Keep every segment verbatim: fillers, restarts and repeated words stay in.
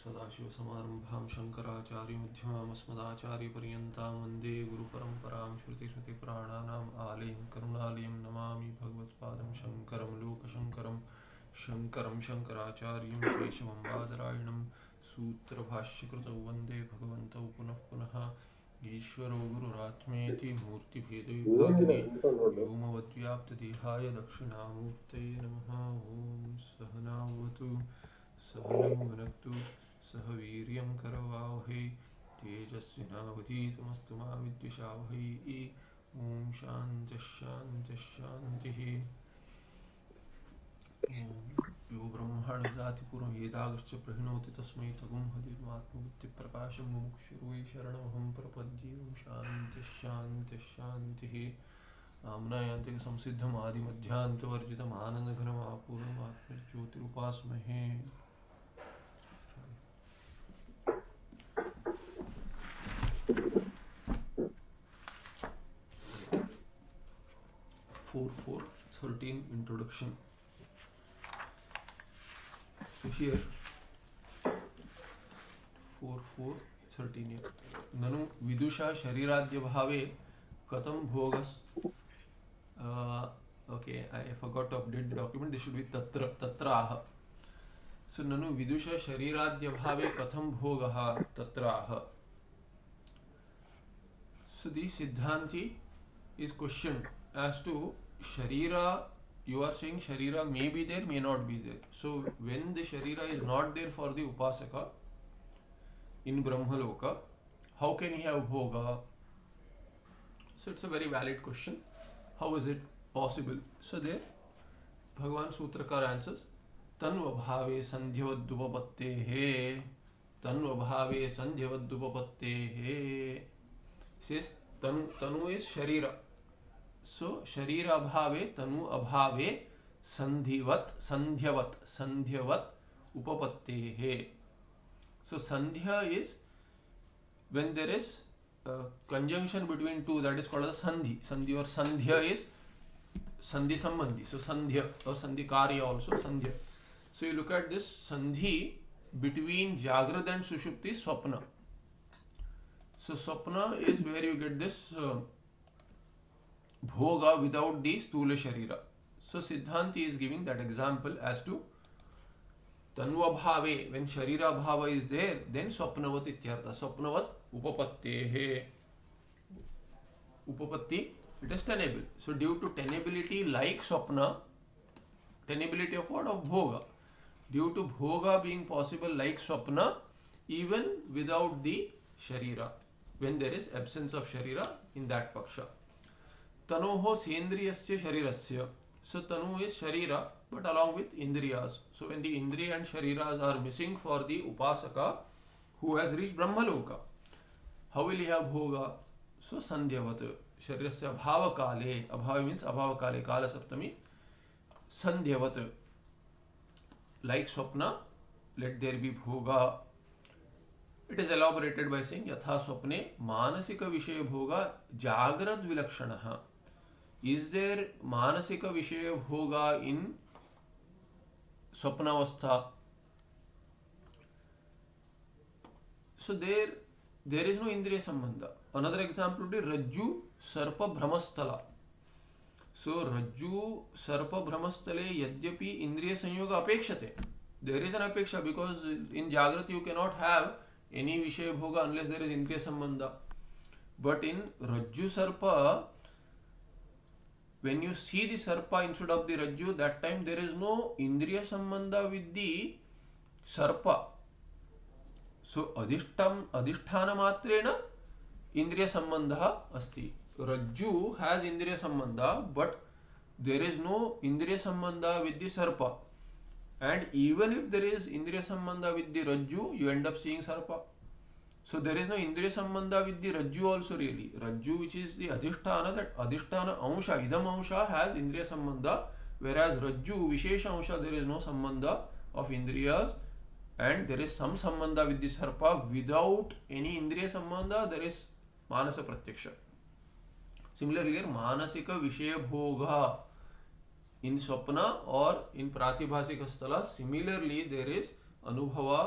सदाशिवसमारम्भां शङ्कराचार्यमध्यमाम् अस्मदाचार्यपर्यन्तां वन्दे गुरुपरम्परां श्रुतिस्मृतिपुराणानाम् आलयं करुणालयं नमामि भगवत्पादं शङ्करं लोकशङ्करं शङ्करं शङ्कराचार्यं केशवं बादरायणं सूत्रभाष्यकृतौ वन्दे भगवन्तौ पुनः पुनः ईश्वरो गुरुरात्मेति मूर्तिभेदविभागिने व्योमवद्व्याप्तदेहाय दक्षिणामूर्तये नमः। ॐ सहनावतु सहनं भुनक्तु सह वीर्यं करवावहै तेजस्विनावधीतमस्तु मा विद्विषावहै। ॐ शान्तिः शान्तिः शान्तिः। यो ब्रह्माण्डजातिपूर्ववेदागश्च प्रहिणोति तस्मै तगुं हदिमात्मबुद्धिप्रकाशं मुमुक्षुर्वै शरणमहं प्रपद्ये। ॐ शान्तिः शान्तिः शान्तिः। आम्नायान्तिकसंसिद्धम् आदिमध्यान्तवर्जितम् आनन्दघनमापूर्णम् आत्मज्योतिरुपास्महे। four four thirteen introduction. So here four four thirteen here. ननु विदुषा शरीराद्य भावे कथम भोगस. Uh, okay, I forgot to update the document. This should be tatra tatraah. So nanu vidusha sharirādya bhave katham bhogaha tatraah. So the siddhanti is questioned as to sharira. You are saying sharira may be there, may not be there. So when the sharira is not there for the upasaka in Brahmaloka, how can he have bhoga? So it's a very valid question. How is it possible? So there Bhagavan Sutrakar answers, Tanu abhave sandhyavaddupapatte. Tanu abhave sandhyavaddupapatte. Says Tanu, tanu is Sharira. So Sharira abhave, Tanu abhave, Sandhivat, Sandhyavat, Sandhyavat, Upapatte. So Sandhya is when there is Uh, conjunction between two, that is called as sandhi. Sandhi or sandhya is sandhi sambandhi. So sandhya or sandhi karya also sandhya. So you look at this sandhi between Jagrad and Sushupti, Swapna. So Swapna is where you get this uh, bhoga without the stula sharira. So Siddhanti is giving that example as to Tanu abhave, when sharira bhava is there, then swapnavat ityartha. Swapnavat upapattehe. Upapatti, it is tenable. So due to tenability like swapna, tenability of what? Of bhoga. Due to bhoga being possible like swapna, even without the sharira, when there is absence of sharira in that paksha. Tanoho sendriyasya sharirasya. So tanu is sharira, but along with indriyas. So when the indriya and shariras are missing for the upasaka who has reached Brahmaloka, how will he have bhoga? So sandhyavat, sharirasya abhava kale. Abhava means abhava kale, kala saptami. Sandhyavat, like swapna, let there be bhoga. It is elaborated by saying yatha swapne manasika vishaya bhoga jagrad vilakshanaha. Is there manasika vishaya bhoga in swapnavastha? So there, there is no indriya sambandha. Another example would be Rajju Sarpa Brahmasthala. So Rajju Sarpa Brahmastale yadyapi indriya sanyoga apekshate. There is an apeksha because in Jagrati you cannot have any vishaya bhoga unless there is indriya sambandha. But in Rajju Sarpa, when you see the sarpa instead of the rajju, that time there is no indriya sambandha with the sarpa. So adhishtam adhishthana matrena indriya sambandha asti. Rajju has indriya sambandha, but there is no indriya sambandha with the sarpa. And even if there is indriya sambandha with the rajju, you end up seeing sarpa. So there is no indriya sambandha with the rajju also really. Rajju, which is the adhishthana, that adhishthana ansha, idam ansha has indriya sambandha, whereas rajju, vishesha ansha, there is no sambandha of indriyas, and there is some sambandha with the sarpa. Without any indriya sambandha, there is manasa pratyaksha. Similarly, here manasika vishaya bhoga in swapna or in pratibhasika sthala, similarly there is anubhava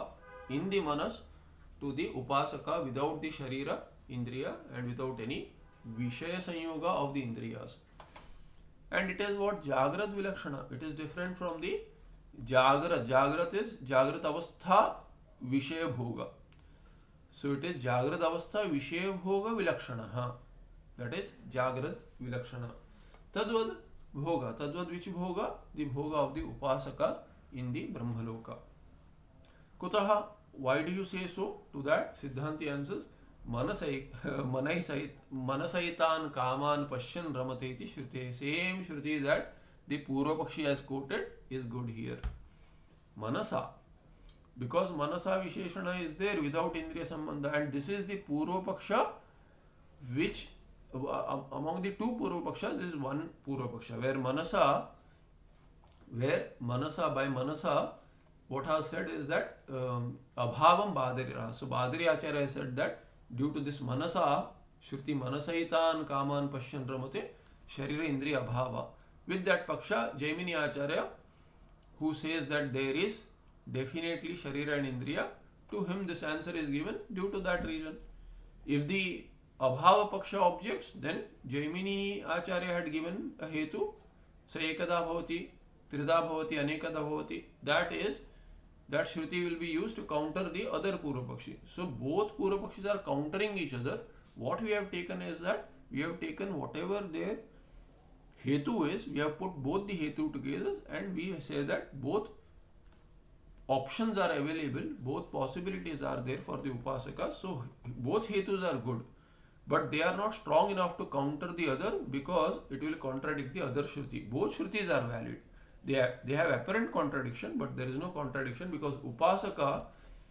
in the manas to the upasaka without the sharira, indriya, and without any vishaya sanyoga of the indriyas. And it is what Jagrat Vilakshana. It is different from the Jagrat. Jagrat is Jagrat Avastha Vishaya Bhoga. So it is Jagrat Avastha Vishaya Bhoga Vilakshana. Huh? That is Jagrat Vilakshana. Tadvad Bhoga. Tadvad which Bhoga? The Bhoga of the Upasaka in the Brahmaloka. Kutaha. Why do you say so? To that Siddhanti answers, Manasai, Manasait, Manasaitan Kaman Pashyan Ramateti Shrute. Same Shruti that the Purva Pakshi has quoted is good here. Manasa. Because Manasa Visheshana is there without Indriya Sambandha, and this is the Purva Paksha which uh, among the two Purva Pakshas is one Purva Paksha, where Manasa, where Manasa by Manasa, what has said is that um, Abhavam Badarira. So Badari Acharya has said that due to this Manasa, Shruti Manasaitan Kaman Pashyan Ramate, Sharira Indriya Abhava. With that Paksha, Jaimini Acharya, who says that there is definitely Sharira and Indriya, to him this answer is given due to that reason. If the Abhava Paksha objects, then Jaimini Acharya had given a Hetu, Sa Ekada Bhavati, Trida Bhavati, Anekada Bhavati. That is, that Shruti will be used to counter the other Purva Pakshi. So both Purva Pakshis are countering each other. What we have taken is that we have taken whatever their Hetu is, we have put both the Hetu together, and we say that both options are available, both possibilities are there for the Upasaka. So both Hetus are good, but they are not strong enough to counter the other because it will contradict the other Shruti. Both Shrutis are valid. They have, they have apparent contradiction, but there is no contradiction because Upasaka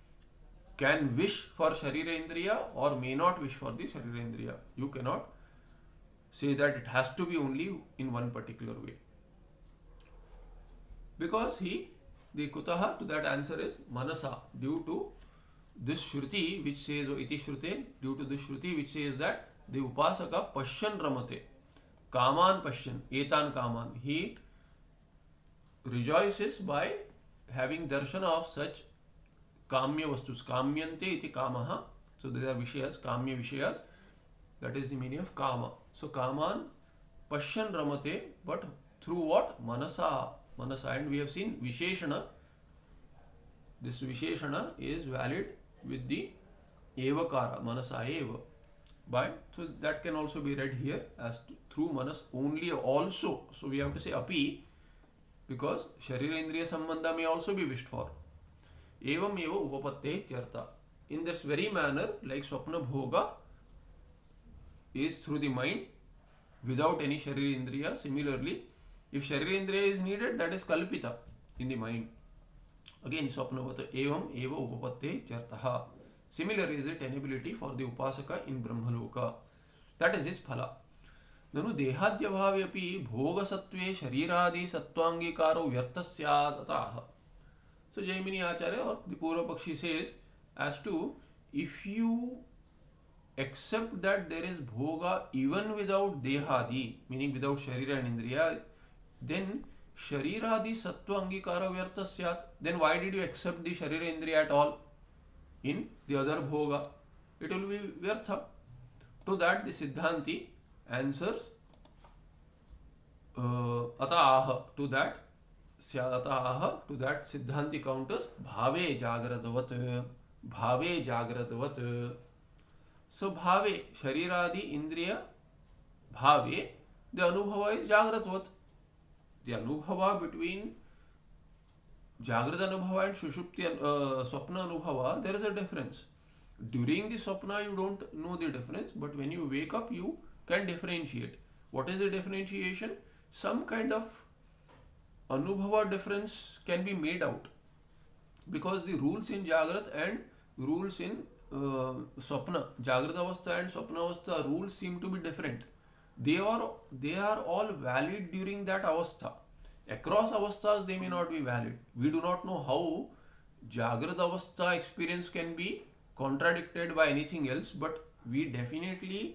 can wish for Sharira Indriya or may not wish for the Sharira Indriya. You cannot say that it has to be only in one particular way. Because he, the Kutaha to that answer is Manasa, due to this Shruti which says, Iti Shrute, due to this Shruti which says that the Upasaka Pashyan Ramate, Kaman Pashyan, Etan Kaman, he rejoices by having darshan of such kamya vastus. Kamyante iti kamaha. So these are vishayas, kamya vishayas. That is the meaning of kama. So kaman pashyan ramate, but through what? Manasa. Manasa. And we have seen visheshana. This visheshana is valid with the evakara, manasa eva. By, so that can also be read here as to, through manas only also. So we have to say api, because Sharira Indriya Sambandha may also be wished for. Evam eva upapatte tyartha. In this very manner, like Swapna Bhoga is through the mind without any Sharira Indriya. Similarly, if Sharira Indriya is needed, that is Kalpita in the mind. Again, Swapna Bhota evam eva upapatte tyartha. Similar is the tenability for the Upasaka in Brahmaloka. That is his phala. ननु देहाद्य भाव्यपि भोग सत्वे शरीरादि सत्वांगीकारो व्यर्थ स्यात् अतः. So Jaimini Acharya or the Purva Pakshi says, as to if you accept that there is bhoga even without dehadi, meaning without sharira and indriya, then shariradi sattva angikara vyartha syat. Then why did you accept the sharira indriya at all in the other bhoga? It will be vyartha. To that the Siddhanti answers uh, ataha. To that syadataha, to that Siddhanti counters bhave jagratavat, bhave jagratavat. So bhave, shariradi indriya, bhave, the anubhava is jagratvat. The anubhava between jagrata anubhava and sushupti uh, swapna anubhava, there is a difference. During the swapna you don't know the difference, but when you wake up you can differentiate. What is the differentiation? Some kind of anubhava difference can be made out, because the rules in Jagrat and rules in uh, Swapna, Jagrata Avastha and Swapna Avastha rules seem to be different. They are, they are all valid during that Avastha. Across Avasthas they may not be valid. We do not know how Jagrata Avastha experience can be contradicted by anything else, but we definitely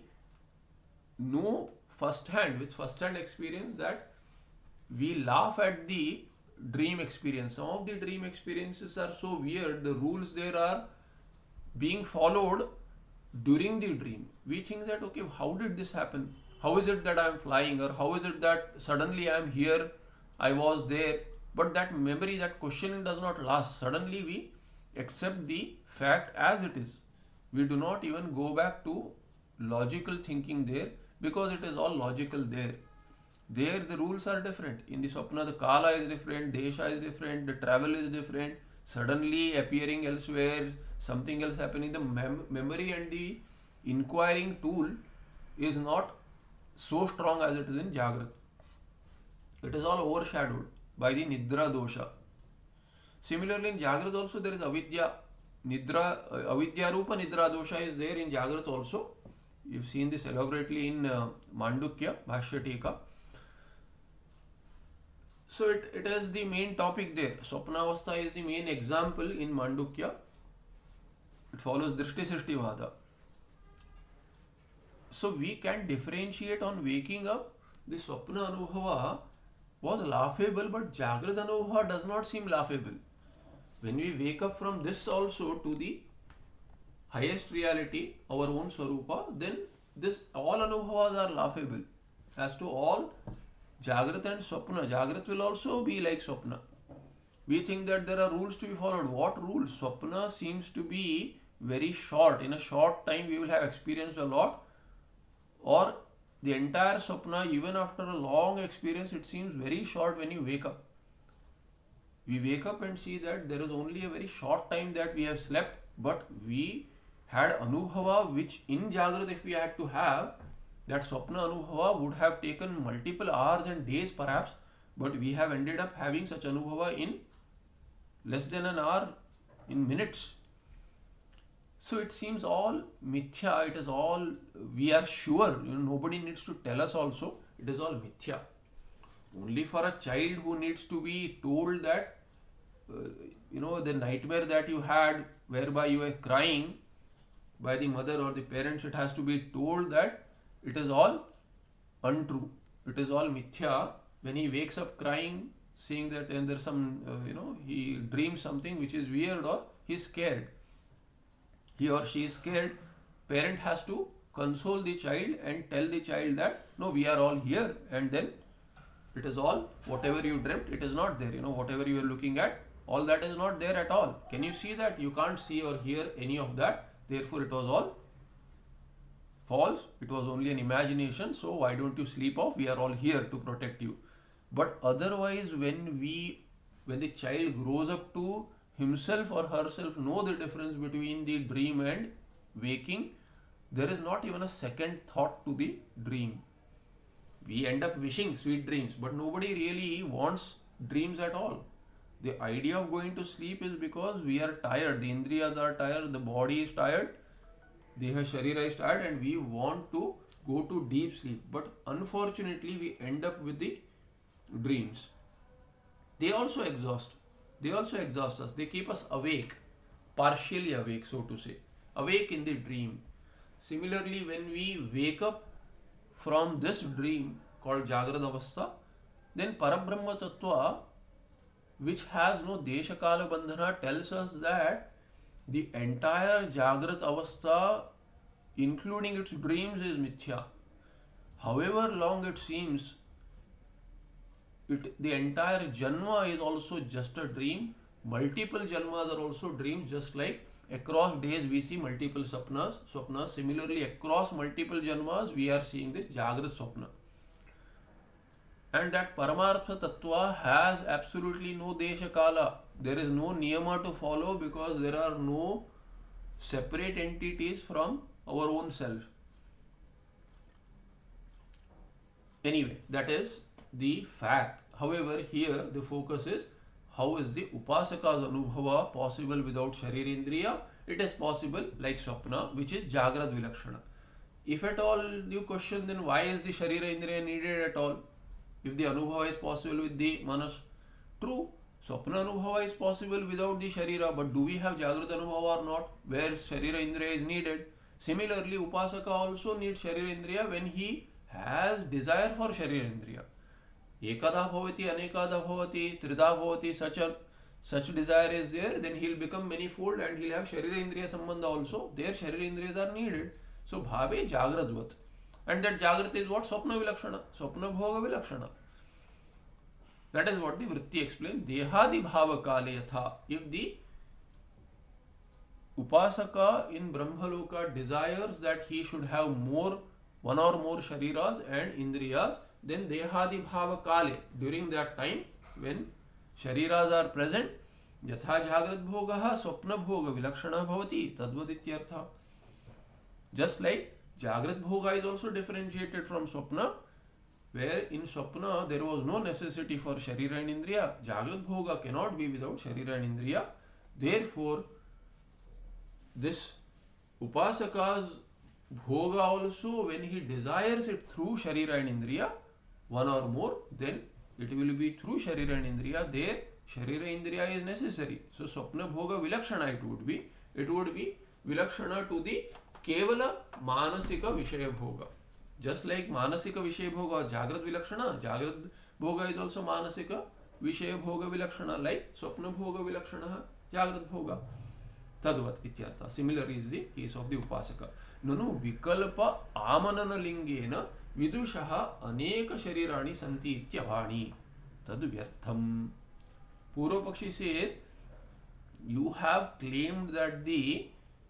know first hand, with first hand experience, that we laugh at the dream experience. Some of the dream experiences are so weird, the rules there are being followed during the dream. We think that, okay, how did this happen? How is it that I am flying? Or how is it that suddenly I am here, I was there? But that memory, that questioning does not last. Suddenly we accept the fact as it is. We do not even go back to logical thinking there, because it is all logical there. There the rules are different. In the Swapna, the Kala is different, Desha is different, the travel is different, suddenly appearing elsewhere, something else happening. The mem memory and the inquiring tool is not so strong as it is in Jagrat. It is all overshadowed by the Nidra dosha. Similarly, in Jagrat also there is Avidya. Nidra, uh, Avidya Rupa Nidra dosha is there in Jagrat also. You've seen this elaborately in uh, Mandukya, Bhashya Tika. So it, it is the main topic there. Swapnavastha is the main example in Mandukya. It follows Drishti Srishti Vada. So we can differentiate on waking up. The Swapna Anubhava was laughable, but Jagrat Anubhava does not seem laughable. When we wake up from this also to the highest reality, our own Swarupa, then this all Anubhavas are laughable. As to all Jagrat and Swapna, Jagrat will also be like Swapna. We think that there are rules to be followed. What rules? Swapna seems to be very short. In a short time we will have experienced a lot. Or the entire Swapna, even after a long experience, it seems very short when you wake up. We wake up and see that there is only a very short time that we have slept, but we had Anubhava, which in Jagrat if we had to have, that Swapna Anubhava would have taken multiple hours and days perhaps, but we have ended up having such Anubhava in less than an hour, in minutes. So it seems all mithya, it is all, we are sure, you know, nobody needs to tell us also, it is all mithya. Only for a child who needs to be told that, uh, you know, the nightmare that you had whereby you were crying by the mother or the parents, it has to be told that it is all untrue. It is all mithya. When he wakes up crying, saying that and there's some, uh, you know, he dreams something which is weird or he's scared. He or she is scared. Parent has to console the child and tell the child that, no, we are all here, and then it is all, whatever you dreamt, it is not there. You know, whatever you are looking at, all that is not there at all. Can you see that? You can't see or hear any of that. Therefore, it was all false. It was only an imagination. So why don't you sleep off? We are all here to protect you. But otherwise, when we, when the child grows up to himself or herself know the difference between the dream and waking, there is not even a second thought to the dream. We end up wishing sweet dreams, but nobody really wants dreams at all. The idea of going to sleep is because we are tired, the Indriyas are tired, the body is tired, Deha Sharira is tired, and we want to go to deep sleep. But unfortunately, we end up with the dreams. They also exhaust. They also exhaust us. They keep us awake, partially awake, so to say, awake in the dream. Similarly, when we wake up from this dream called Jagrad Avastha, then Parabrahma Tattva, which has no Desha Kala Bandhana, tells us that the entire Jagrat Avastha, including its dreams, is mithya. However long it seems, it, the entire Janma is also just a dream. Multiple Janmas are also dreams, just like across days we see multiple Swapnas. Swapnas. Similarly, across multiple Janmas, we are seeing this Jagrat Swapna. And that Paramartha Tattva has absolutely no Desha Kala. There is no Niyama to follow because there are no separate entities from our own self. Anyway, that is the fact. However, here the focus is how is the Upasaka's Anubhava possible without Sharirindriya? It is possible like Swapna, which is Jagrad Vilakshana. If at all you question, then why is the Sharira Indriya needed at all? If the Anubhava is possible with the Manas, true, Swapna Anubhava is possible without the Sharira, but do we have Jagrad Anubhava or not, where Sharira Indriya is needed? Similarly, Upasaka also needs Sharira Indriya when he has desire for Sharira Indriya. ekada bhavati, anekada bhavati, trida bhavati, such a such desire is there, then he'll become manifold and he'll have Sharira Indriya Sambandha also. There Sharira Indriyas are needed. So Bhave Jagradvat. And that Jagrat is what? Swapna Vilakshana. Swapna Bhoga Vilakshana. That is what the Vritti explained. Dehadi Bhava Kale Yatha. If the Upasaka in Brahmaloka desires that he should have more, one or more Shariras and Indriyas, then Dehadi Bhava Kale. During that time when Shariras are present, Yatha Jagrat Bhogaha Swapna Bhoga Vilakshana Bhavati Tadvadityartha. Just like Jagrat Bhoga is also differentiated from Swapna, where in Swapna there was no necessity for Sharira and Indriya. Jagrat Bhoga cannot be without Sharira and Indriya. Therefore, this Upasaka's Bhoga also, when he desires it through Sharira and Indriya, one or more, then it will be through Sharira and Indriya. There, Sharira Indriya is necessary. So, Swapna Bhoga Vilakshana it would be. It would be Vilakshana to the Kevala Manasika Vishaya Bhoga. Just like Manasika Vishaya Bhoga, Jagrat Vilakshana, Jagrat Bhoga is also Manasika Vishaya Bhoga Vilakshana, like Swapna Bhoga Vilakshana, Jagrat Bhoga. Tadvat ityartha. Similar is the case of the Upasaka. Nanu Vikalpa Amanana Lingena Vidushaha Aneka Sharirani Santi Ityavani. Tadu Vyartham. Purva Pakshi says, you have claimed that the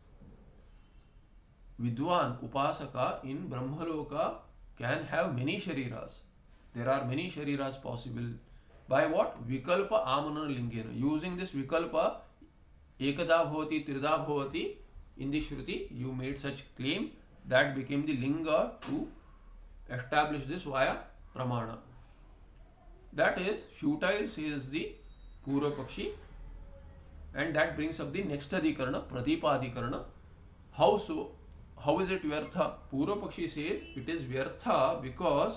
Vidwan, Upasaka in Brahmaloka can have many Shariras. There are many Shariras possible. By what? Vikalpa Amanana Lingena. Using this Vikalpa, Ekada Bhavati, Trida Bhavati, in the Shruti, you made such claim that became the Linga to establish this via Pramana. That is futile, says the Purva Pakshi, and that brings up the next Adhikarana, Pradipadhikarana. How so? How is it Vyartha? Purva Pakshi says it is Vyartha because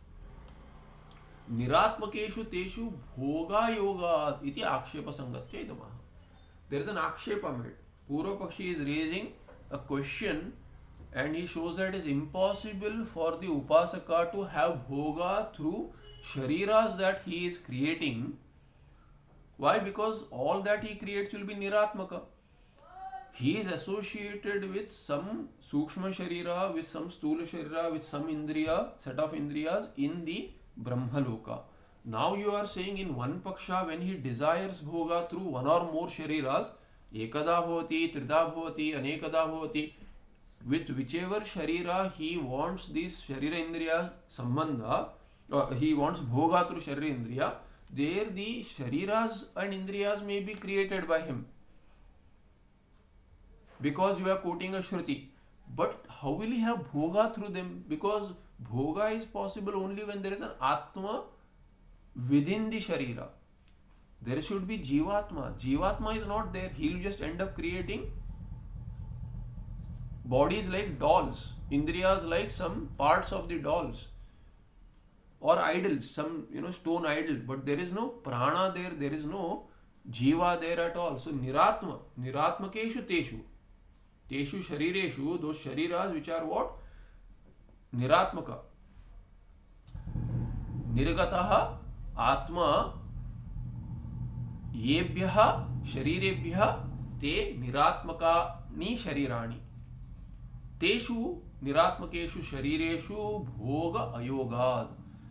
Niratmakeshu Teshu Bhoga Yoga iti Akshepa Sangatya idamaha. There is an Akshepa made. Purva Pakshi is raising a question and he shows that it is impossible for the Upasaka to have Bhoga through Shariras that he is creating. Why? Because all that he creates will be Niratmaka. He is associated with some Sukshma Sharira, with some Stula Sharira, with some Indriya, set of Indriyas in the Brahmaloka. Now you are saying in one Paksha, when he desires Bhoga through one or more Shariras, Ekada Bhavati, Trida Bhavati, Anekada Bhavati, with whichever Sharira he wants this Sharira Indriya Sambandha, or he wants Bhoga through Sharira Indriya, there the Shariras and Indriyas may be created by him. Because you are quoting a Shruti. But how will he have Bhoga through them? Because Bhoga is possible only when there is an Atma within the Sharira. There should be Jivatma. Jivatma is not there. He will just end up creating bodies like dolls, Indriyas like some parts of the dolls, or idols, some you know stone idol. But there is no Prana there, there is no Jiva there at all. So Niratma, Niratmakeshu Teshu. Teshu Sharireshu, those Shariras which are what? Niratmaka. Nirgataha Atma Yebhyaha Sharirebhyaha Te Niratmaka Ni Sharirani. Teshu Niratmakeshu Sharireshu Bhoga Ayogad.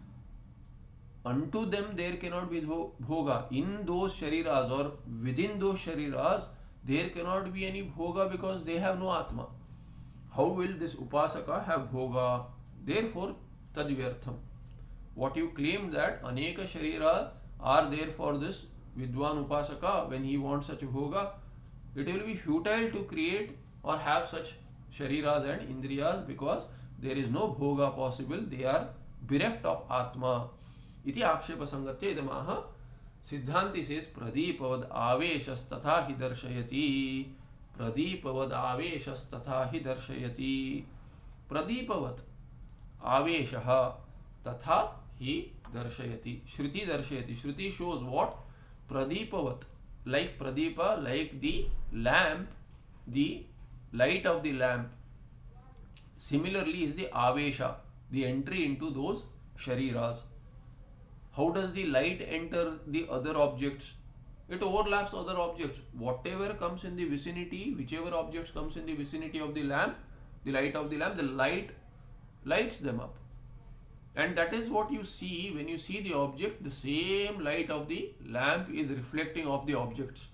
Unto them there cannot be Bhoga. In those Shariras or within those Shariras, there cannot be any Bhoga because they have no Atma. How will this Upasaka have Bhoga? Therefore, Tadvyartham. What you claim that Aneka Sharira are there for this Vidwan Upasaka when he wants such Bhoga, it will be futile to create or have such Shariras and Indriyas because there is no Bhoga possible. They are bereft of Atma. Iti Akshepa Sangatya idamaha. Siddhanti says Pradipavad Aveshas Tatha Hi Darshayati. Pradipavad Aveshas Tatha Hi Darshayati. Pradipavat Aveshaha Tatha Hi Darshayati. Shruti Darshayati. Shruti shows what? Pradipavat. Like Pradipa, like the lamp, the light of the lamp. Similarly is the Avesha, the entry into those Shariras. how does the light enter the other objects? It overlaps other objects. Whatever comes in the vicinity, whichever objects comes in the vicinity of the lamp, the light of the lamp, the light lights them up. And that is what you see when you see the object. The same light of the lamp is reflecting off the objects.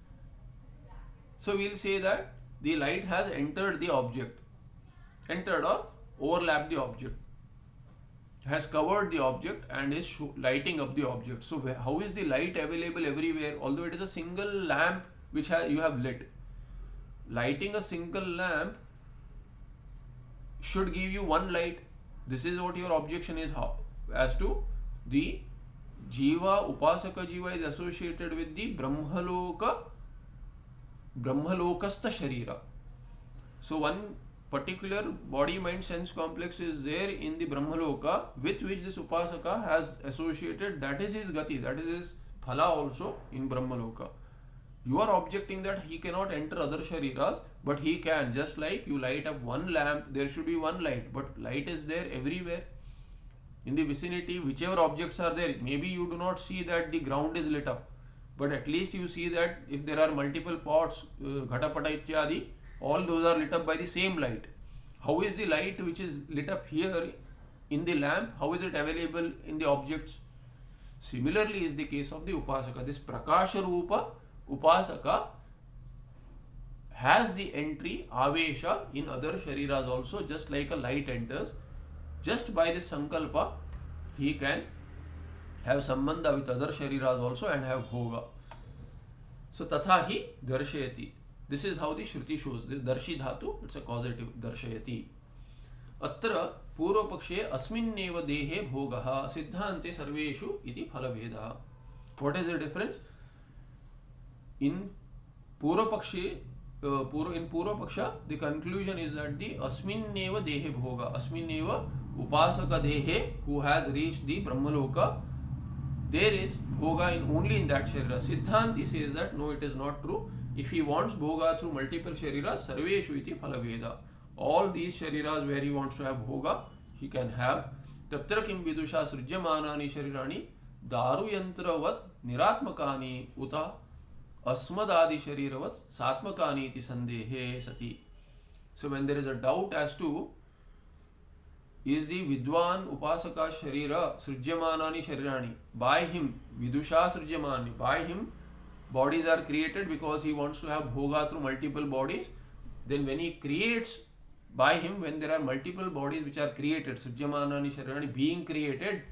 So we'll say that the light has entered the object, entered or overlapped the object, has covered the object and is lighting up the object. So how is the light available everywhere? Although it is a single lamp which has, you have lit. Lighting a single lamp should give you one light. This is what your objection is, how, as to the Jiva, Upasaka Jiva is associated with the Brahmaloka, Brahmalokastha Sharira. So one particular body mind sense complex is there in the Brahmaloka with which this Upasaka has associated. That is his Gati, that is his Phala also in Brahmaloka. You are objecting that he cannot enter other Shariras, but he can. Just like you light up one lamp, there should be one light, but light is there everywhere. In the vicinity, whichever objects are there, maybe you do not see that the ground is lit up, but at least you see that if there are multiple pots, uh, Ghatapata Ityadi, all those are lit up by the same light. How is the light which is lit up here in the lamp, how is it available in the objects? Similarly is the case of the Upasaka. This Prakasha Rupa Upasaka has the entry, Avesha, in other Shariras also, just like a light enters. Just by this Sankalpa, he can have Sambandha with other Shariras also and have Bhoga. So, Tatha hi Darshayati. This is how the Shruti shows. The Darshi Dhatu, it's a causative, Darshayati. Atra Purva Pakshe Asminneva Dehe Bhogaha Siddhante Sarveshu iti Phalaveda. What is the difference? In Purva Pakshe, uh, Purva, in Purva Paksha, the conclusion is that the Asminneva Dehe Bhoga, Asminneva Upasaka Dehe, who has reached the Brahmaloka, there is Bhoga in only in that Sharira. Siddhanti says that no, it is not true. If he wants Bhoga through multiple Shariras, Sarveshu iti Phalaveda. All these Shariras where he wants to have Bhoga, he can have. Tatra kim vidusha srijyamanani sharirani daru yantravat niratmakani uta asmadadi shariravat satmakani iti sandehe sati. So when there is a doubt as to is the Vidwan Upasaka Sharira Srijyamanani Sharirani, by him, Vidusha Srijyamani, by him bodies are created because he wants to have Bhoga through multiple bodies. Then when he creates, by him, when there are multiple bodies which are created, Srijyamanani Sharirani being created,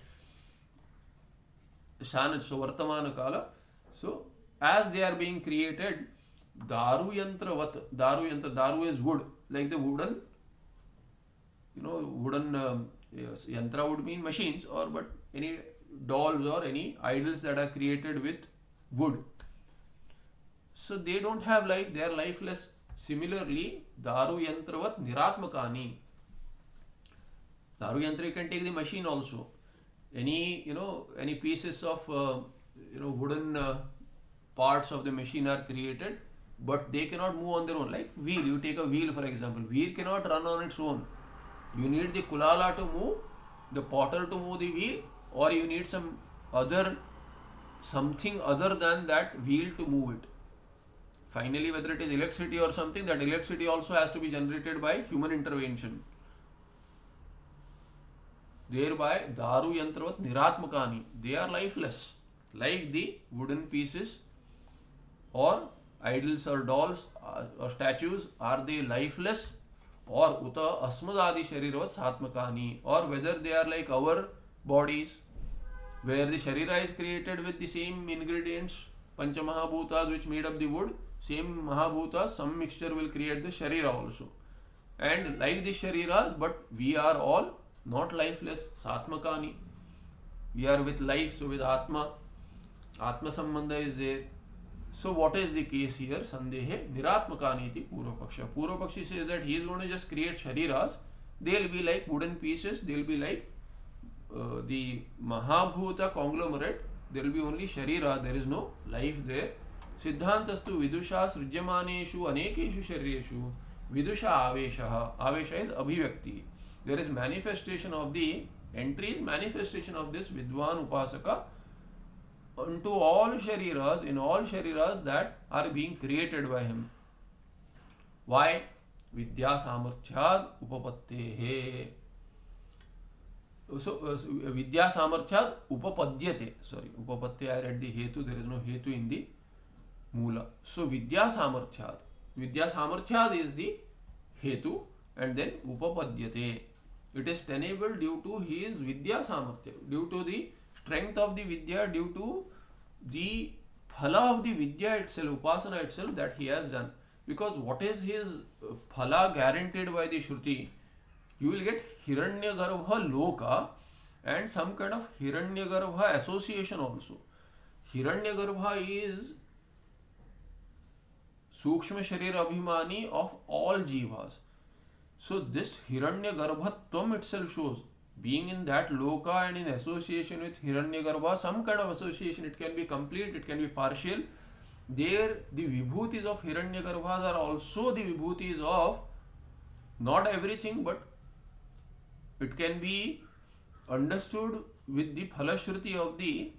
Shanat, so Vartamana Kala, so as they are being created, Daru Yantra Vat, Daru Yantra, Daru is wood, like the wooden, you know, wooden um, yes, Yantra would mean machines, or but any dolls or any idols that are created with wood. So they don't have life, they are lifeless. Similarly, Daru Yantravat Niratmakani. Daru Yantra, you can take the machine also. Any, you know, any pieces of, uh, you know, wooden uh, parts of the machine are created, but they cannot move on their own. Like wheel, you take a wheel for example, wheel cannot run on its own. You need the kulala to move, the potter to move the wheel, or you need some other, something other than that wheel to move it. Finally, whether it is electricity or something, that electricity also has to be generated by human intervention. Thereby, Daru Yantravat Niratmakani, they are lifeless, like the wooden pieces or idols or dolls uh, or statues. Are they lifeless? Or Uta Asmadadi Shariravat Satmakani, or whether they are like our bodies, where the Sharira is created with the same ingredients, Pancha Mahabhutas which made up the wood, same Mahabhutas, some mixture will create the Sharira also. And like the Shariras, but we are all not lifeless, Satmakani. We are with life, so with Atma, Atma Sambandha is there. So what is the case here? Sandehe Niratmakani iti Purva Paksha. Purva Pakshi says that he is going to just create Shariras. They will be like wooden pieces, they will be like uh, the Mahabhuta conglomerate. There will be only Sharira, there is no life there. Siddhantastu Vidusha Srijyamaneshu Anekeshu Sharireshu Vidusha Avesha. Avesha is Abhivyakti. There is manifestation of the Entry is manifestation of this Vidwan Upasaka into all shariras, in all shariras that are being created by him. Why? Vidya Samarthyad Upapattehe. So, uh, Vidya Samarthyad Upapadyate. Sorry, Upapatte, I read the Hetu, there is no Hetu in the Mula. So, Vidya Samarthyad. Vidya Samarthyad is the Hetu, and then Upapadyate. It is tenable due to his Vidya Samarthya, due to the strength of the Vidya, due to the phala of the Vidya itself, Upasana itself that he has done. Because what is his phala guaranteed by the Shruti? You will get Hiranyagarbha Loka and some kind of Hiranyagarbha association also. Hiranyagarbha is Sukshma Sharir Abhimani of all Jivas. So this Hiranyagarbhatvam itself shows being in that Loka and in association with Hiranyagarbha, some kind of association. It can be complete, it can be partial. There the Vibhutis of Hiranyagarbhas are also the Vibhutis of not everything, but it can be understood with the Phalashruti of the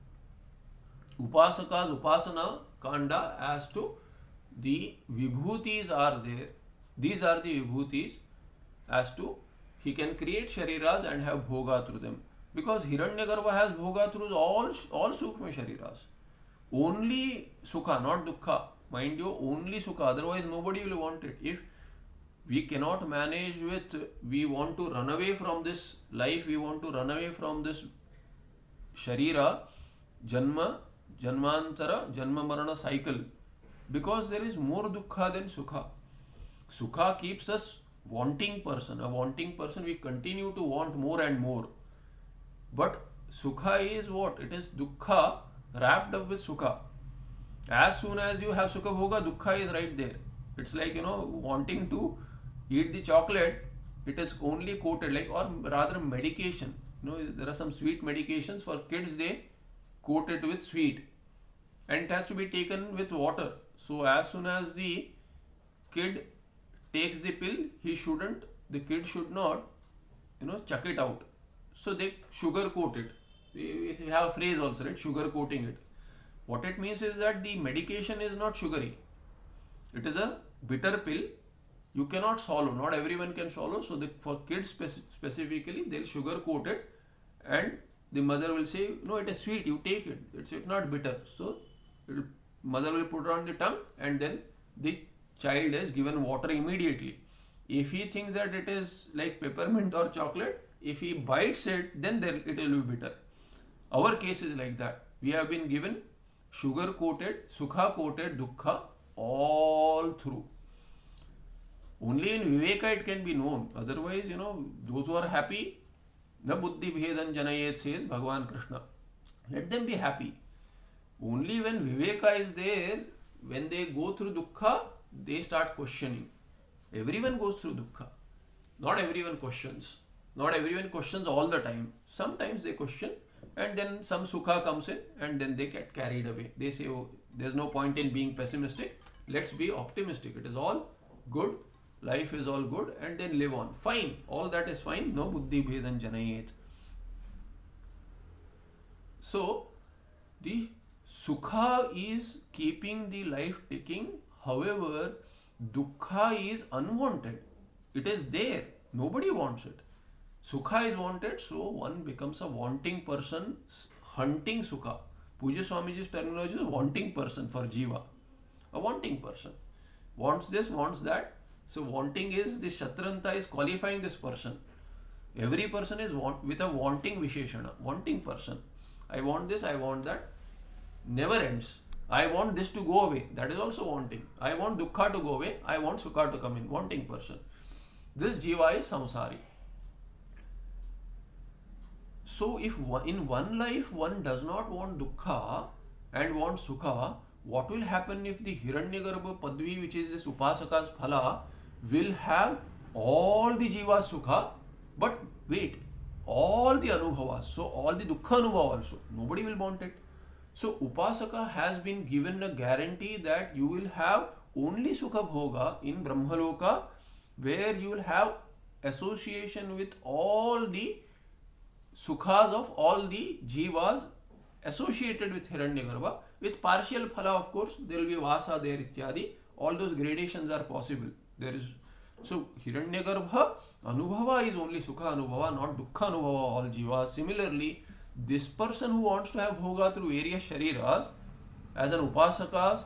Upasaka's Upasana Kanda as to the Vibhutis are there. These are the Vibhutis as to he can create Shariras and have Bhoga through them. Because Hiranyagarbha has Bhoga through all, all Sukshma Shariras. Only Sukha, not Dukkha. Mind you, only Sukha. Otherwise, nobody will want it. If we cannot manage with, we want to run away from this life, we want to run away from this Sharira, Janma, Janmantara, Janma Marana cycle. Because there is more Dukkha than Sukha. Sukha keeps us wanting person. A wanting person, we continue to want more and more. But Sukha is what? It is Dukkha wrapped up with Sukha. As soon as you have Sukha Bhoga, Dukkha is right there. It's like, you know, wanting to eat the chocolate, it is only coated, like, or rather medication. You know, there are some sweet medications for kids, they coat it with sweet. And it has to be taken with water. So as soon as the kid takes the pill, he shouldn't, the kid should not, you know, chuck it out. So they sugar coat it. We have a phrase also, right? Sugar coating it. What it means is that the medication is not sugary. It is a bitter pill. You cannot swallow. Not everyone can swallow. So the, for kids speci specifically, they'll sugar coat it, and the mother will say, no, it is sweet. You take it. It's, it's not bitter. So it'll, mother will put it on the tongue, and then the child is given water immediately. If he thinks that it is like peppermint or chocolate, if he bites it, then there it will be bitter. Our case is like that. We have been given sugar coated, Sukha coated Dukkha all through. Only in Viveka it can be known. Otherwise, you know, those who are happy, na buddhi bhedan janayet, says Bhagavan Krishna. Let them be happy. Only when Viveka is there, when they go through Dukkha, they start questioning. Everyone goes through Dukkha. Not everyone questions. Not everyone questions all the time. Sometimes they question, and then some Sukha comes in, and then they get carried away. They say, oh, there's no point in being pessimistic. Let's be optimistic. It is all good. Life is all good, and then live on. Fine. All that is fine. No buddhi bhedan janayet. So, the Sukha is keeping the life ticking. However, Dukkha is unwanted. It is there. Nobody wants it. Sukha is wanted, so one becomes a wanting person, hunting Sukha. Puja Swamiji's terminology is wanting person for Jiva. A wanting person. Wants this, wants that. So wanting is, the Shatranta is qualifying this person. Every person is want, with a wanting Visheshana. Wanting person. I want this, I want that. Never ends. I want this to go away. That is also wanting. I want Dukkha to go away. I want Sukha to come in. Wanting person. This Jiva is samsari. So if one, in one life one does not want Dukkha and wants Sukha, what will happen if the Hiranyagarbha Padvi, which is this Upasaka's phala, will have all the Jiva Sukha, but wait, all the Anubhavas, so all the Dukkha Anubhava also, nobody will want it. So Upasaka has been given a guarantee that you will have only Sukha Bhoga in Brahmaloka, where you will have association with all the sukhas of all the jivas associated with Hiranyagarbha. With partial phala, of course, there will be vasa there, ityadi. All those gradations are possible. There is so Hiranyagarbha anubhava is only sukha anubhava, not dukkha anubhava, all jivas. Similarly, this person who wants to have bhoga through various shariras, as an upasakas,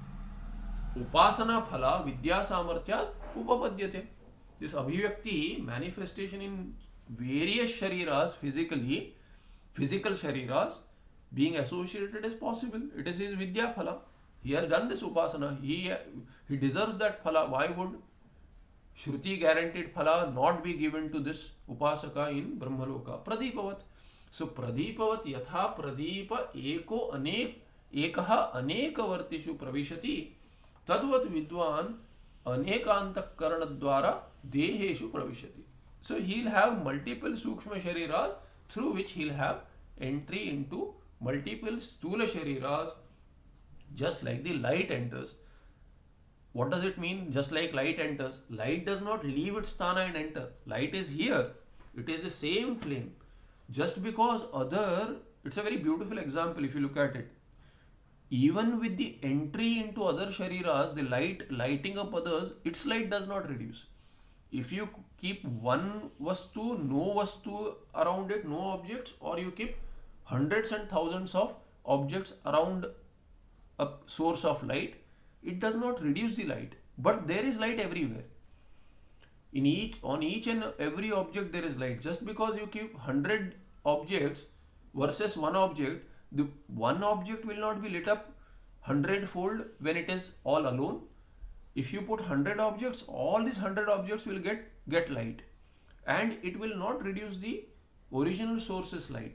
upasana phala vidya samarthyat upapadyate. This abhivyakti, manifestation in various shariras, physically, physical shariras, being associated is possible. It is his vidya phala. He has done this upasana. He, he deserves that phala. Why would Shruti guaranteed phala not be given to this upasaka in Brahmaloka? Pradipavat. So Pradipavat yatha Pradipa eko anek ekaha anekavartishu pravishati tadvat vidwan anekantakarana dwara deheshu pravishati. So he'll have multiple sukshma shariras through which he'll have entry into multiple sthula shariras, just like the light enters. What does it mean? Just like light enters. Light does not leave its sthana and enter. Light is here. It is the same flame. Just because other, it's a very beautiful example if you look at it. Even with the entry into other shariras, the light lighting up others, its light does not reduce. If you keep one vastu, no vastu around it, no objects, or you keep hundreds and thousands of objects around a source of light, it does not reduce the light. But there is light everywhere. In each, on each and every object there is light. Just because you keep one hundred objects versus one object, the one object will not be lit up hundred fold when it is all alone. If you put one hundred objects, all these one hundred objects will get, get light. And it will not reduce the original source's light.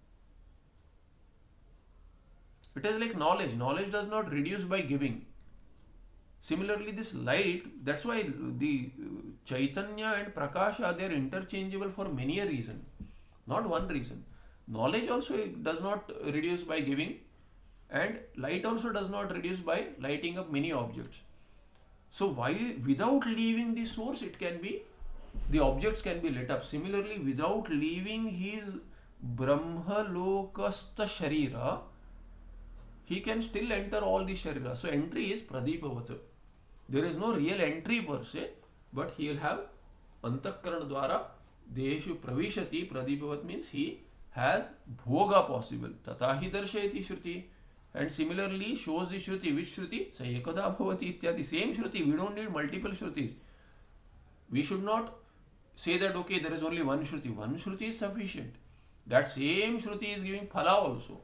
It is like knowledge. Knowledge does not reduce by giving. Similarly, this light, that's why the Chaitanya and Prakasha, they are interchangeable for many a reason. Not one reason. Knowledge also does not reduce by giving, and light also does not reduce by lighting up many objects. So why, without leaving the source, it can be, the objects can be lit up. Similarly, without leaving his Brahmalokastha Sharira, he can still enter all these shariras. So entry is Pradipavata. There is no real entry per se, but he will have Antakarana Dwara Deshu Pravishati. Pradipavat means he has Bhoga possible. Tatahi Darshayati Shruti. And similarly shows the Shruti. Which Shruti? Sayekada Bhavati Ityadi. Same Shruti. We don't need multiple Shrutis. We should not say that okay, there is only one Shruti. One Shruti is sufficient. That same Shruti is giving Phala also.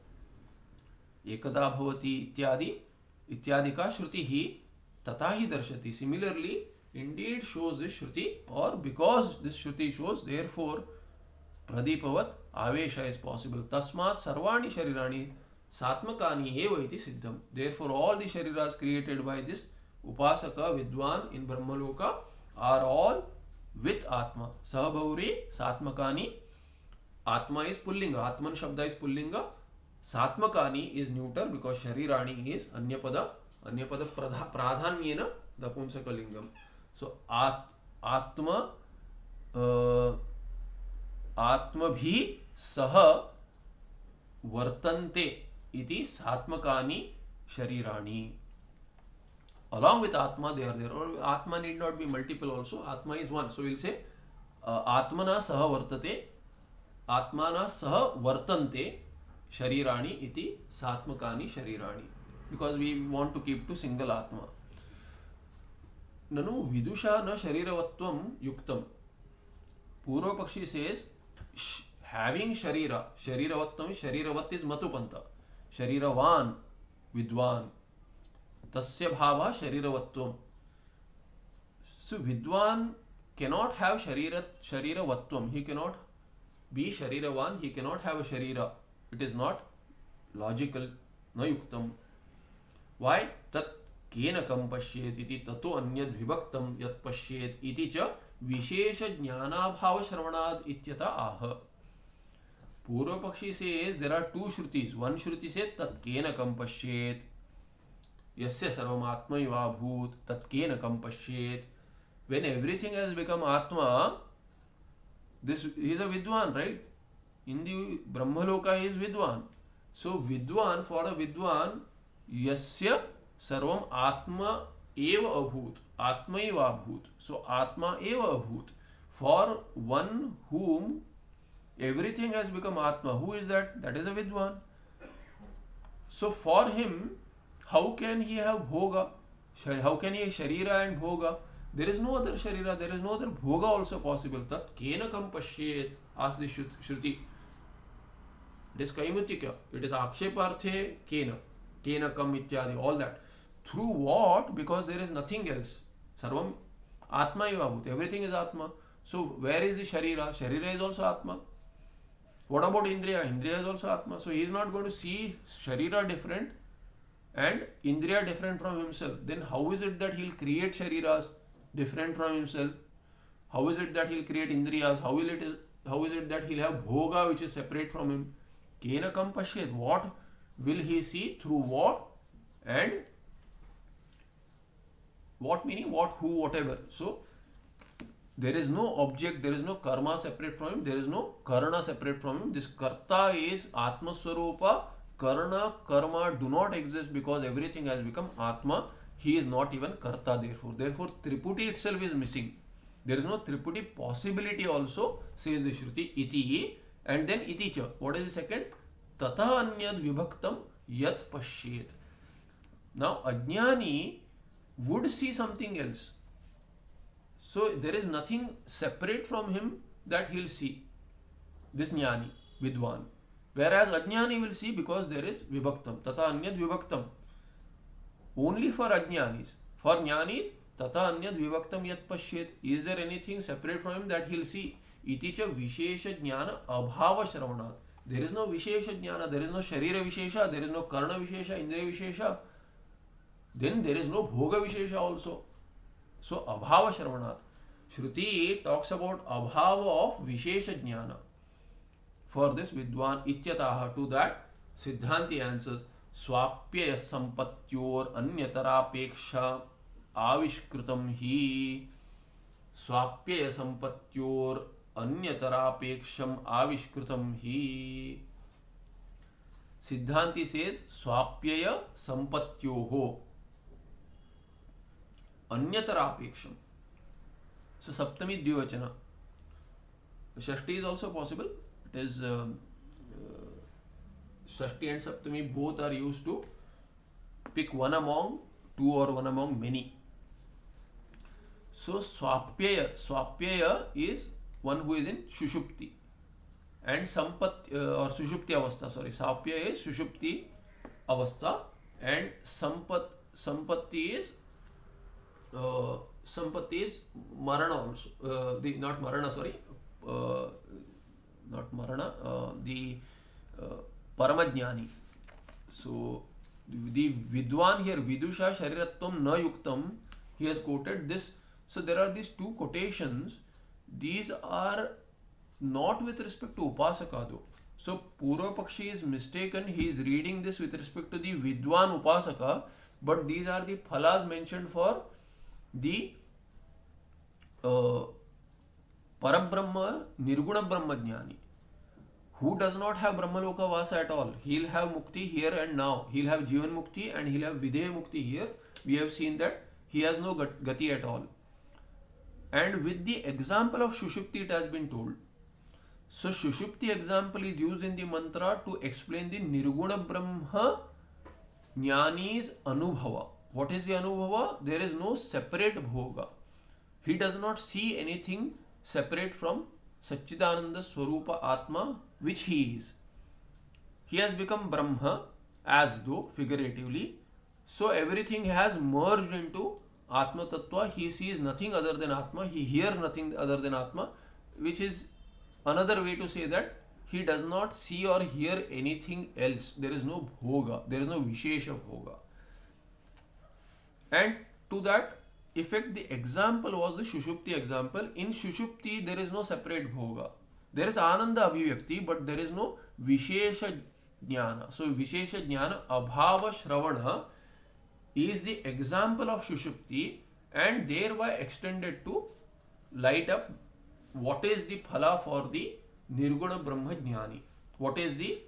Ekada Bhavati Ityadi. Ityadi ka Shruti hi Tatahi Darshati. Similarly, indeed shows this Shruti, or because this Shruti shows, therefore Pradipavat Avesha is possible. Tasmat Sarvani Sharirani Satmakani eva iti siddham. Therefore, all the shariras created by this Upasaka Vidwan in Brahmaloka are all with Atma. Sahabhauri Satmakani. Atma is Pullinga. Atman Shabda is Pullinga. Satmakani is neuter because Sharirani is Anyapada. Anyapada Pradhanyena Dapunsaka Lingam. So, at, Atma uh, Atma bhi saha vartante iti satmakani sharirani. Along with Atma, they are there. Or Atma need not be multiple also. Atma is one. So, we will say uh, Atmana saha vartate, Atmana saha vartante sharirani iti satmakani sharirani. Because we want to keep to single Atma. Nanu vidusha na shariravatvam yuktam. Purva Pakshi says, having Sharira, Shariravattam, Shariravat is Matupanta. Shariravan, Vidwan. Tasya Bhava, Shariravattam. So Vidwan cannot have Sharira, Shariravattam. He cannot be Shariravan. He cannot have a Sharira. It is not logical. Na yuktam. Why? Tat kenakam pashyet iti tato anyad vibhaktam yat pashyet iti cha Vishesha Jnanabhava Shravanad Ityata Aha. Purva Pakshi says there are two Shrutis. One Shruti says Tat Kenakam Pashyet. Yasya Sarvam Atma Iva Bhut. Tat Kenakam Pashyet. When everything has become Atma, this he is a Vidwan, right? In the Brahmaloka he is Vidwan. So Vidwan, for a Vidwan, Yasya Sarvam Atma Eva Abhut. Atma Eva Abhut. So Atma Eva Abhut. For one whom everything has become Atma, who is that? That is a Vidwan. So for him, how can he have Bhoga? How can he have Sharira and Bhoga? There is no other Sharira, there is no other Bhoga also possible. Tat Kena Kam Pashyet, asks the Shruti. It is Kaimutika. It is Aksheparthe Kena. Kena Kam Ityadi, all that. Through what? Because there is nothing else. Sarvam Atma Eva Bhut. Everything is Atma. So where is the Sharira? Sharira is also Atma. What about Indriya? Indriya is also Atma. So he is not going to see Sharira different and Indriya different from himself. Then how is it that he will create Shariras different from himself? How is it that he will create Indriyas? How will it is, how is it that he will have Bhoga which is separate from him? Kena Kam Pashyet. What will he see? Through what? And what meaning? What, who, whatever. So there is no object, there is no karma separate from him, there is no karana separate from him. This karta is Atma Swarupa. Karana, karma do not exist because everything has become Atma. He is not even karta therefore. Therefore Triputi itself is missing. There is no Triputi possibility also, says the Shruti. Iti and then iti cha. What is the second? Tata anyad vibhaktam yat pashyet. Now Ajnani would see something else. So there is nothing separate from him that he will see. This Jnani, Vidwan. Whereas Ajnani will see because there is Vibhaktam. Tata Anyad Vibhaktam. Only for Ajnanis. For Jnanis, Tata Anyad Vibhaktam Yat Pashyet. Is there anything separate from him that he will see? Iticha Vishesha Jnana Abhava Shravana. There is no Vishesha Jnana. There is no Sharira Vishesha. There is no Karna Vishesha, Indriya Vishesha. Then there is no Bhoga Vishesha also. So Abhava Shravanat. Shruti talks about Abhava of Vishesha Jnana. For this Vidwan Ityataha, to that Siddhanti answers Swapya Sampatyor Anyatarapeksha Avishkritam hi. Swapya Sampatyor Anyatarapeksham Avishkritam hi. Siddhanti says Swapya Sampatyoho Anyatarapeksham. So Saptami Dvivachana. Shashti is also possible. It is uh, uh, Shashti and Saptami both are used to pick one among two or one among many. So Swapyaya, Swapyaya is one who is in Shushupti. And Sampat uh, or Sushupti Avastha, sorry, Swapyaya is Sushupti Avastha and Sampat, Sampatti is Uh, Sampatti is Marana also. Uh, the not Marana, sorry, uh, not Marana. Uh, the uh, Paramajnani. So the Vidwan here, Vidusha Shariratvam Na Yuktam, he has quoted this. So there are these two quotations. These are not with respect to Upasaka though. So Purva Pakshi is mistaken. He is reading this with respect to the Vidwan Upasaka, but these are the phalas mentioned for the uh, Parabrahma Nirguna Brahma Jnani, who does not have Brahmaloka Vasa at all. He will have Mukti here and now. He will have Jivan Mukti and he will have Videha Mukti here. We have seen that he has no Gati at all. And with the example of Shushupti it has been told. So Shushupti example is used in the mantra to explain the Nirguna Brahma Jnani's Anubhava. What is the Anubhava? There is no separate Bhoga. He does not see anything separate from Satchidananda Swarupa Atma, which he is. He has become Brahma as though figuratively. So everything has merged into Atma Tattva. He sees nothing other than Atma. He hears nothing other than Atma, which is another way to say that he does not see or hear anything else. There is no Bhoga. There is no Vishesha Bhoga. And to that effect, the example was the Shushupti example. In Shushupti, there is no separate Bhoga. There is Ananda Abhivyakti, but there is no Vishesha Jnana. So, Vishesha Jnana, Abhava Shravana is the example of Shushupti and thereby extended to light up what is the phala for the Nirguna Brahma Jnani. What is the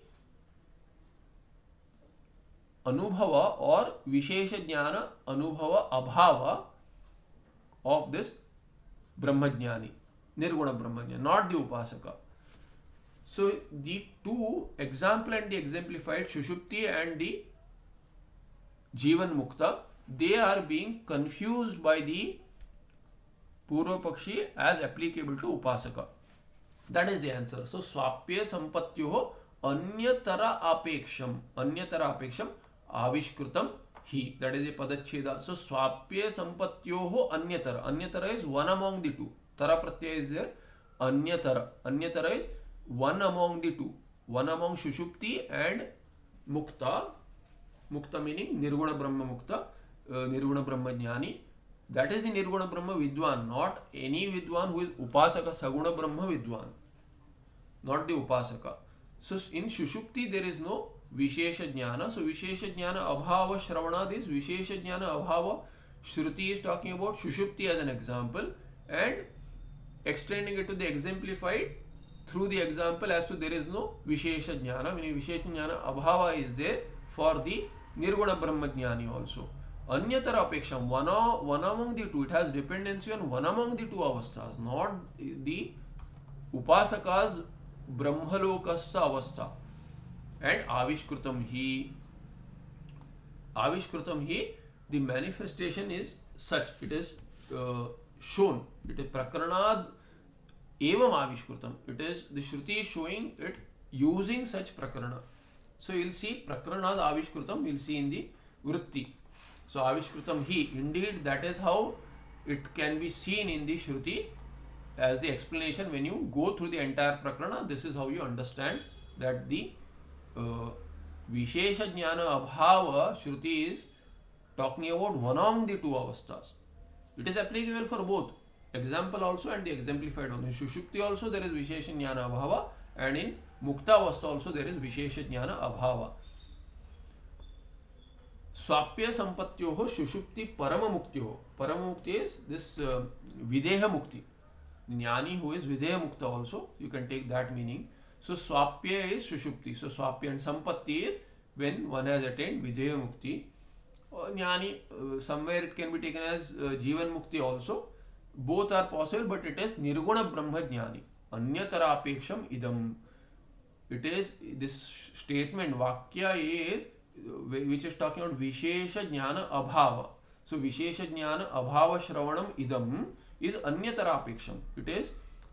Anubhava or Vishesha Jnana Anubhava Abhava of this Brahma Jnani, Nirguna Brahma Jnani, not the Upasaka. So the two example and the exemplified Sushupti and the Jivan Mukta, they are being confused by the Purva Pakshi as applicable to Upasaka. That is the answer. So Swapya Sampatyoho Anyatara Apeksham, Anyatara Apeksham Avishkrutam Hi. That is a Padacheda. So Swapya Sampatyoho Anyatara. Anyatara is one among the two. Tara Pratyaya is there. Anyatara. Anyatara is one among the two. One among Sushupti and Mukta. Mukta meaning Nirguna Brahma Mukta, uh, Nirguna Brahma Jnani. That is the Nirguna Brahma Vidwan, not any Vidwan who is Upasaka, Saguna Brahma Vidwan, not the Upasaka. So in Sushupti there is no Vishesha Jnana. So Vishesha Jnana Abhava Shravana, this Vishesha Jnana Abhava, Shruti is talking about Sushupti as an example and extending it to the exemplified through the example as to there is no Vishesha Jnana, meaning Vishesha Jnana Abhava is there for the Nirguna Brahma Jnani also. Anyatara Apeksham, one, one among the two, it has dependency on one among the two avasthas, not the Upasaka's Brahmalokasya avastha. And Avishkrutam Hi, Avishkrutam Hi, the manifestation is such, it is uh, shown, it is Prakranad Evam Avishkrutam, it is, the Shruti is showing it using such Prakrana. So you will see Prakranad Avishkrutam, we will see in the Vritti. So Avishkrutam Hi, indeed that is how it can be seen in the Shruti as the explanation. When you go through the entire Prakrana, this is how you understand that the uh, Vishesha Jnana Abhava Shruti is talking about one among the two avasthas. It is applicable for both, example also and the exemplified also. In Sushupti also there is Vishesha Jnana Abhava and in Mukta avastha also there is Vishesha Jnana Abhava. Swapya Sampatyoho Sushupti Parama Muktyoho. Parama Mukti is this uh, Videha Mukti. Jnani who is Videha Mukta also, you can take that meaning. So Swapya is Sushupti. So Swapya and Sampatti is when one has attained Videha Mukti. Or Jnani, uh, somewhere it can be taken as uh, Jivan Mukti also. Both are possible, but it is Nirguna Brahma Jnani. Anyatara Apeksham Idam. It is, this statement, Vakya is, which is talking about Vishesha Jnana Abhava. So Vishesha Jnana Abhava Shravanam Idam is Anyatara Apeksham. It is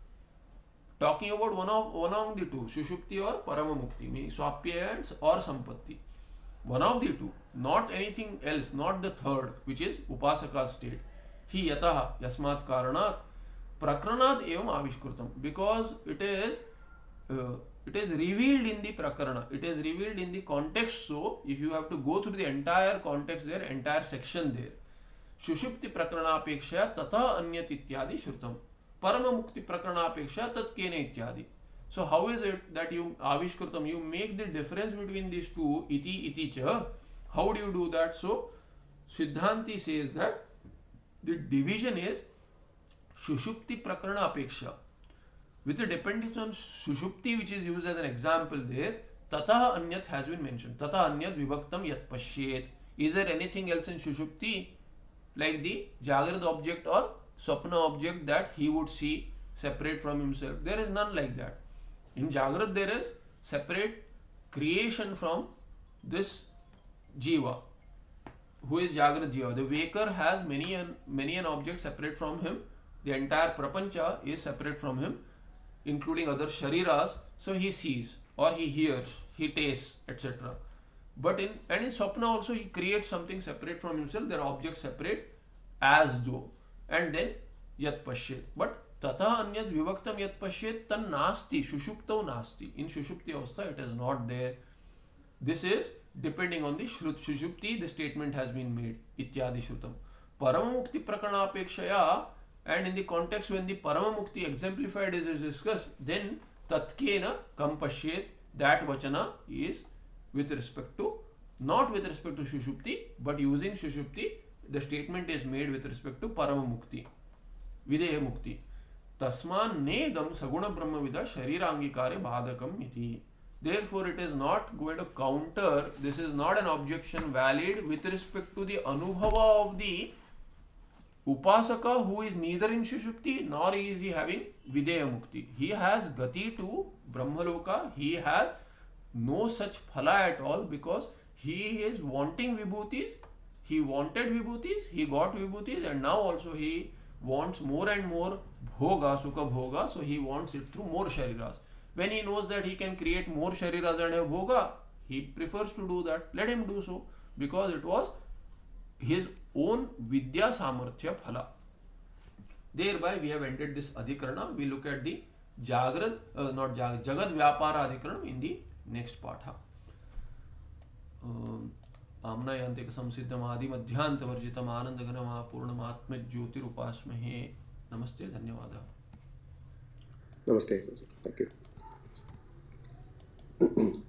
talking about one of one of the two, Sushupti or Paramamukti, meaning Swapya or Sampatti. One of the two, not anything else, not the third, which is Upasaka state. Hi yataha yasmat karanat prakranat evam avishkrutam. Because it is uh, it is revealed in the prakarana, it is revealed in the context. So if you have to go through the entire context there, entire section there, Sushupti prakarana apeksha tata anyat ityadi shrutam, Paramamukti prakarana apeksha tat kene ityadi. So how is it that you avishkrutam, you make the difference between these two, iti iti cha? How do you do that? So Siddhanti says that the division is Sushupti prakarana apeksha. With the dependence on Sushupti, which is used as an example there, Tataha Anyat has been mentioned. Tataha Anyat Vibhaktam Yat Pashyet. Is there anything else in Sushupti like the Jagrad object or Swapna object that he would see separate from himself? There is none like that. In Jagrad there is separate creation from this Jiva, who is Jagrad Jiva. The waker has many an, many an object separate from him. The entire Prapancha is separate from him, including other shariras. So he sees or he hears, he tastes, et cetera. But in and in Swapna also he creates something separate from himself. There are objects separate as though, and then Yat Pashyet. But Tata Anyat Vibhaktam Yat Pashyet Tan Nasti Sushuptau Nasti. In Sushupti Avastha it is not there. This is depending on the Shrut Sushupti, the statement has been made. Ityadi Shrutam. Paramamukti Prakarana Apekshaya. And in the context when the Paramamukti exemplified is discussed, then Tatkena Kampashyet, that Vachana is with respect to, not with respect to Sushupti, but using Sushupti, the statement is made with respect to Paramamukti, Videha Mukti. तस्मान् नेदं सगुण ब्रह्मविद शरीरांगीकारे बाधकम् इति. Therefore, it is not going to counter, this is not an objection valid with respect to the anubhava of the upasaka who is neither in Sushupti nor is he having Videya Mukti. He has Gati to Brahmaloka, he has no such phala at all because he is wanting Vibhutis, he wanted Vibhutis, he got Vibhutis, and now also he wants more and more Bhoga, Sukha Bhoga, so he wants it through more Shariras. When he knows that he can create more Shariras and have Bhoga, he prefers to do that. Let him do so because it was his own Vidya Samarthya Phala. Thereby we have ended this Adhikarana. We look at the Jagrad, uh, not Jagrad, Jagad Vyapara Adhikaranam in the next Patha. Amna yantik samsiddham adi madhyanta varjitam anandaganam apurnam atmik jyotirupasmahe. Namaste, dhanyavada. Namaste. Thank you.